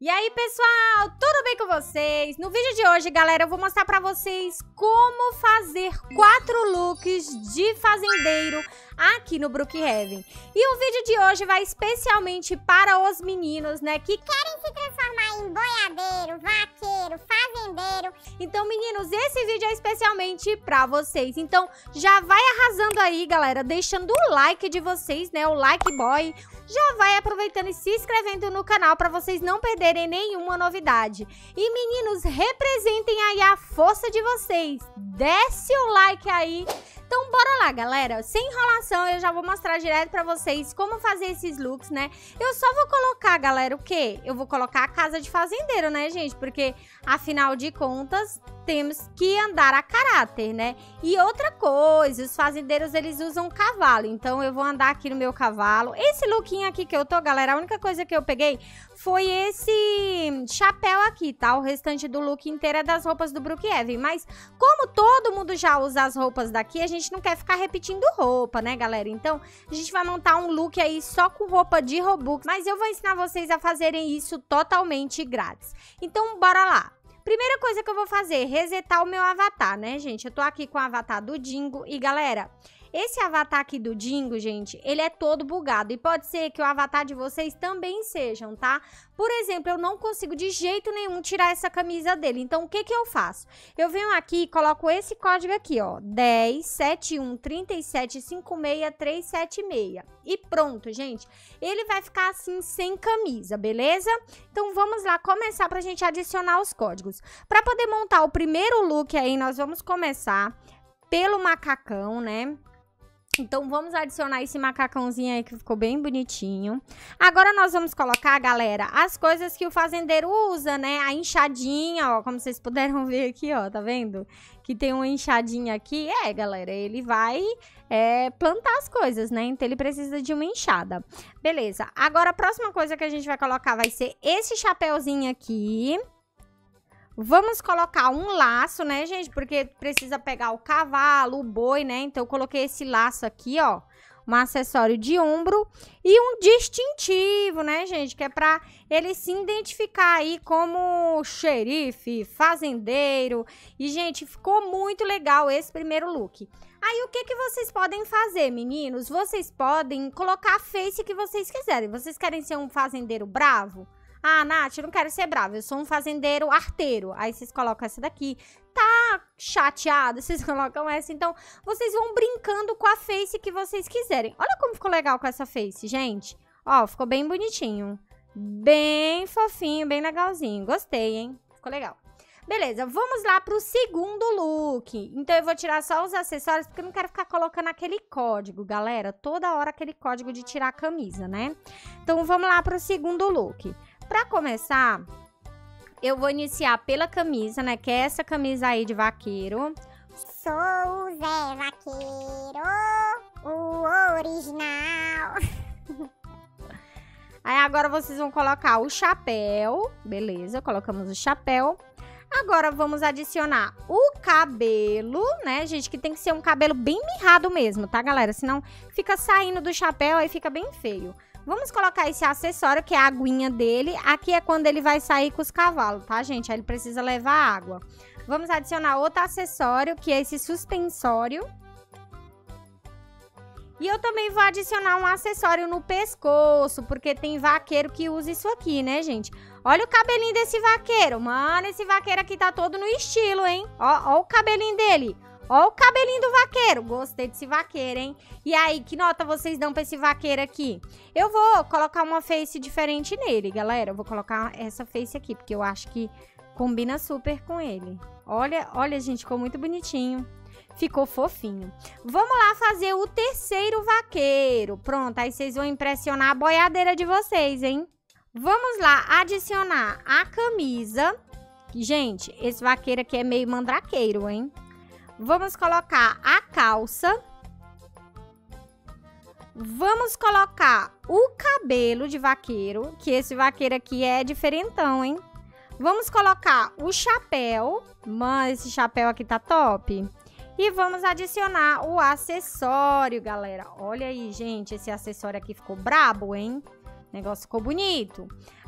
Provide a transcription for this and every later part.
E aí, pessoal, tudo bem com vocês? No vídeo de hoje, galera, eu vou mostrar pra vocês como fazer 4 looks de fazendeiro aqui no Brookhaven. E o vídeo de hoje vai especialmente para os meninos, né, que querem se transformar em boiadeiro, vaqueiro, fazendeiro. Então, meninos, esse vídeo é especialmente pra vocês. Então, já vai arrasando aí, galera, deixando o like de vocês, né, o like boy. Já vai aproveitando e se inscrevendo no canal pra vocês não perderem nenhuma novidade. E, meninos, representem aí a força de vocês. Desce o like aí. Então, bora lá, galera. Sem enrolação, eu já vou mostrar direto pra vocês como fazer esses looks, né? Eu só vou colocar, galera, o quê? Eu vou colocar a casa de fazendeiro, né, gente? Porque, afinal de contas, temos que andar a caráter, né? E outra coisa, os fazendeiros, eles usam cavalo. Então, eu vou andar aqui no meu cavalo. Esse lookinho aqui que eu tô, galera, a única coisa que eu peguei foi esse chapéu aqui, tá? O restante do look inteiro é das roupas do Brookhaven. Mas, como todo mundo já usa as roupas daqui, a gente não quer ficar repetindo roupa, né, galera? Então, a gente vai montar um look aí só com roupa de Robux. Mas eu vou ensinar vocês a fazerem isso totalmente grátis. Então, bora lá. Primeira coisa que eu vou fazer, resetar o meu avatar, né, gente? Eu tô aqui com o avatar do Dingo e, galera, esse avatar aqui do Dingo, gente, ele é todo bugado. E pode ser que o avatar de vocês também sejam, tá? Por exemplo, eu não consigo de jeito nenhum tirar essa camisa dele. Então, o que que eu faço? Eu venho aqui e coloco esse código aqui, ó. 1071375636. E pronto, gente. Ele vai ficar assim, sem camisa, beleza? Então, vamos lá começar pra gente adicionar os códigos. Pra poder montar o primeiro look aí, nós vamos começar pelo macacão, né? Então, vamos adicionar esse macacãozinho aí que ficou bem bonitinho. Agora, nós vamos colocar, galera, as coisas que o fazendeiro usa, né? A enxadinha, ó, como vocês puderam ver aqui, ó, tá vendo? Que tem uma enxadinha aqui. É, galera, ele vai plantar as coisas, né? Então, ele precisa de uma enxada. Beleza. Agora, a próxima coisa que a gente vai colocar vai ser esse chapéuzinho aqui. Vamos colocar um laço, né, gente? Porque precisa pegar o cavalo, o boi, né? Então, eu coloquei esse laço aqui, ó. Um acessório de ombro e um distintivo, né, gente? Que é pra ele se identificar aí como xerife, fazendeiro. E, gente, ficou muito legal esse primeiro look. Aí, o que que vocês podem fazer, meninos? Vocês podem colocar a face que vocês quiserem. Vocês querem ser um fazendeiro bravo? Ah, Nath, eu não quero ser brava, eu sou um fazendeiro arteiro. Aí vocês colocam essa daqui. Tá chateado, vocês colocam essa. Então, vocês vão brincando com a face que vocês quiserem. Olha como ficou legal com essa face, gente. Ó, ficou bem bonitinho. Bem fofinho, bem legalzinho. Gostei, hein? Ficou legal. Beleza, vamos lá pro segundo look. Então, eu vou tirar só os acessórios, porque eu não quero ficar colocando aquele código, galera. Toda hora aquele código de tirar a camisa, né? Então, vamos lá pro segundo look. Pra começar, eu vou iniciar pela camisa, né? Que é essa camisa aí de vaqueiro. Sou o Zé Vaqueiro, o original. Aí agora vocês vão colocar o chapéu. Beleza, colocamos o chapéu. Agora vamos adicionar o cabelo, né, gente? Que tem que ser um cabelo bem mirrado mesmo, tá, galera? Senão fica saindo do chapéu, aí fica bem feio. Vamos colocar esse acessório, que é a aguinha dele. Aqui é quando ele vai sair com os cavalos, tá, gente? Aí ele precisa levar água. Vamos adicionar outro acessório, que é esse suspensório. E eu também vou adicionar um acessório no pescoço, porque tem vaqueiro que usa isso aqui, né, gente? Olha o cabelinho desse vaqueiro. Mano, esse vaqueiro aqui tá todo no estilo, hein? Ó o cabelinho dele. Ó o cabelinho do vaqueiro. Gostei desse vaqueiro, hein? E aí, que nota vocês dão pra esse vaqueiro aqui? Eu vou colocar uma face diferente nele, galera. Eu vou colocar essa face aqui, porque eu acho que combina super com ele. Olha, gente, ficou muito bonitinho. Ficou fofinho. Vamos lá fazer o terceiro vaqueiro. Pronto, aí vocês vão impressionar a boiadeira de vocês, hein? Vamos lá adicionar a camisa. Gente, esse vaqueiro aqui é meio mandraqueiro, hein? Vamos colocar a calça. Vamos colocar o cabelo de vaqueiro, que esse vaqueiro aqui é diferentão, hein? Vamos colocar o chapéu. Mano, esse chapéu aqui tá top. E vamos adicionar o acessório, galera. Olha aí, gente, esse acessório aqui ficou brabo, hein? O negócio ficou bonito.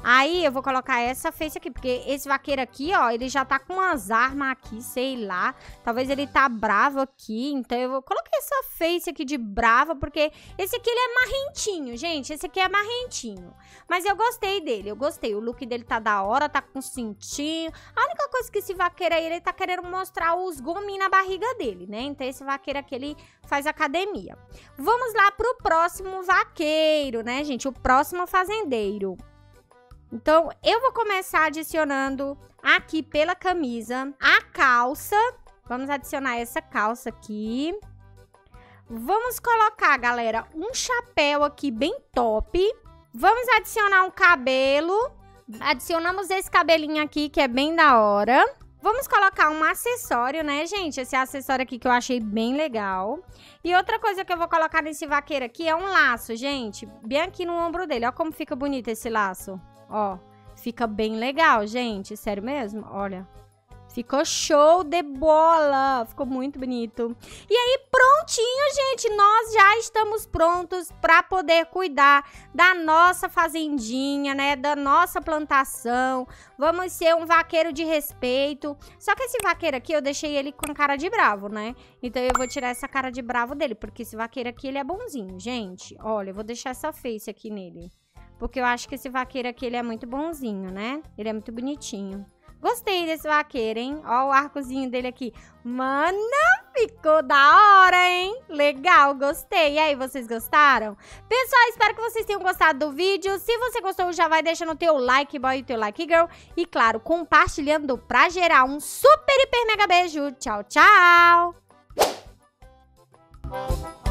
Aí eu vou colocar essa face aqui, porque esse vaqueiro aqui, ó, ele já tá com umas armas aqui, sei lá. Talvez ele tá bravo aqui, então eu vou colocar essa face aqui de brava, porque esse aqui ele é marrentinho, gente. Esse aqui é marrentinho. Mas eu gostei dele, eu gostei. O look dele tá da hora, tá com cintinho. A única coisa que esse vaqueiro aí, ele tá querendo mostrar os gominhos na barriga dele, né? Então esse vaqueiro aqui, ele faz academia. Vamos lá pro próximo vaqueiro, né, gente? O próximo fazendeiro. Então, eu vou começar adicionando aqui pela camisa a calça. Vamos adicionar essa calça aqui. Vamos colocar, galera, um chapéu aqui bem top. Vamos adicionar um cabelo. Adicionamos esse cabelinho aqui, que é bem da hora. Vamos colocar um acessório, né, gente? Esse acessório aqui que eu achei bem legal. E outra coisa que eu vou colocar nesse vaqueiro aqui é um laço, gente. Bem aqui no ombro dele. Olha como fica bonito esse laço. Ó, fica bem legal, gente. Sério mesmo? Olha. Ficou show de bola. Ficou muito bonito. E aí, prontinho, gente. Nós já estamos prontos para poder cuidar da nossa fazendinha, né? Da nossa plantação. Vamos ser um vaqueiro de respeito. Só que esse vaqueiro aqui, eu deixei ele com cara de bravo, né? Então, eu vou tirar essa cara de bravo dele. Porque esse vaqueiro aqui, ele é bonzinho, gente. Olha, eu vou deixar essa face aqui nele. Porque eu acho que esse vaqueiro aqui, ele é muito bonzinho, né? Ele é muito bonitinho. Gostei desse vaqueiro, hein? Ó o arcozinho dele aqui. Mano, ficou da hora, hein? Legal, gostei. E aí, vocês gostaram? Pessoal, espero que vocês tenham gostado do vídeo. Se você gostou, já vai deixando o teu like boy e o teu like girl. E claro, compartilhando pra gerar um super, hiper, mega beijo. Tchau, tchau!